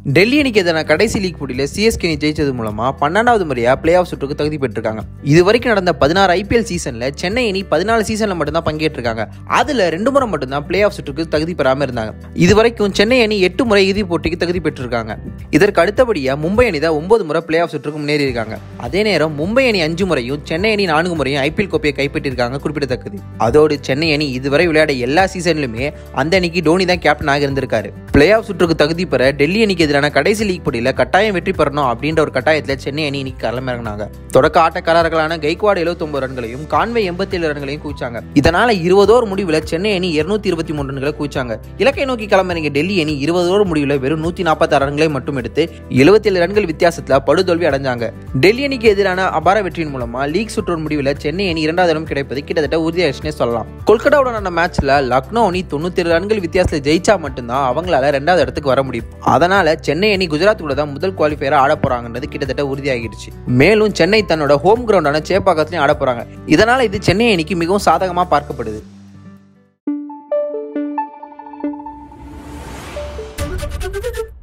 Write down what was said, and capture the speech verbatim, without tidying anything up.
டெல்லி அணிக்கு எதிரான கடைசி லீக் போட்டியில் சிஎஸ்கே அணி ஜெயிச்சது மூலமா பன்னெண்டாவது முறையா பிளே ஆஃப் சுற்றுக்கு தகுதி பெற்றிருக்காங்க. இது வரைக்கும் நடந்த பதினாறு ஐபிஎல் சீசன்ல சென்னை அணி பதினாலு சீசன்ல மட்டும்தான் பங்கேற்றிருக்காங்க. அதுல ரெண்டு முறை மட்டும்தான் பிளே ஆஃப் சுற்றுக்கு தகுதி பெறாம இருந்தாங்க. இது வரைக்கும் சென்னை அணி எட்டு முறை இறுதிப் போட்டிக்கு தகுதி பெற்றிருக்காங்க. இதற்கு அடுத்தபடியா மும்பை அணி தான் ஒன்பது முறை பிளே ஆஃப் சுற்றுக்கு முன்னேறி இருக்காங்க. அதே நேரம் மும்பை அணி அஞ்சு முறையும் சென்னை அணி நான்கு முறையும் ஐபிஎல் கோப்பையை கைப்பற்றிருக்காங்க குறிப்பிடத்தக்கது. அதோடு சென்னை அணி இதுவரை விளையாட எல்லா சீசன்லுமே அந்த அணிக்கு டோனி தான் கேப்டனாக இருந்திருக்காரு. பிளே ஆஃப் சுற்றுக்கு தகுதி பெற டெல்லி அணிக்கு எதிரான கடைசி லீக் போட்டியில கட்டாயம் வெற்றி பெறணும் அப்படின்ற ஒரு கட்டாயத்தில் சென்னை அணி இன்னைக்கு களமிறங்கினாங்க. தொடக்க ஆட்டக்காரர்களான கைக்வாட் எழுபத்தி ஒன்பது ரன்களையும் கான்வே எண்பத்தி ஏழு ரன்களையும் குவிச்சாங்க. இதனால இருபது ஓவர் முடிவில் சென்னை அணி இருநூத்தி இருபத்தி மூணு ரன்களை குவிச்சாங்க. இலக்கை நோக்கி களமிறங்கிய டெல்லி அணி இருபது ஓவர் முடிவில் வெறும் நூத்தி நாற்பத்தி ஆறு ரன்களை மட்டும் எடுத்து எழுபத்தி ஏழு ரன்கள் வித்தியாசத்தில் படுதோல்வி அடைஞ்சாங்க. டெல்லி அணிக்கு எதிரான அபார வெற்றியின் மூலமா லீக் சுற்று முடிவில் சென்னை அணி இரண்டாவது இடம் கிடைப்பது கிட்டத்தட்ட உறுதியாச்சுன்னே சொல்லலாம். கொல்கட்டாவுடனான மேட்ச்ல லக்னோ அணி தொண்ணூத்தி ஏழு ரன்கள் வித்தியாசத்தில் ஜெயிச்சா மட்டும்தான் அவங்களால ரெண்டாவது இடத்துக்கு வர முடியும். அதனால சென்னை அணி குஜராத் கூட தான் முதல் குவாலிஃபயரா ஆட போறாங்கன்றது கிட்டத்தட்ட உறுதியாகிடுச்சு. மேலும் சென்னை தன்னோட ஹோம் கிரவுண்டான சேப்பாக்கத்திலையும் ஆட போறாங்க. இதனால இது சென்னை அணிக்கு மிகவும் சாதகமா பார்க்கப்படுது.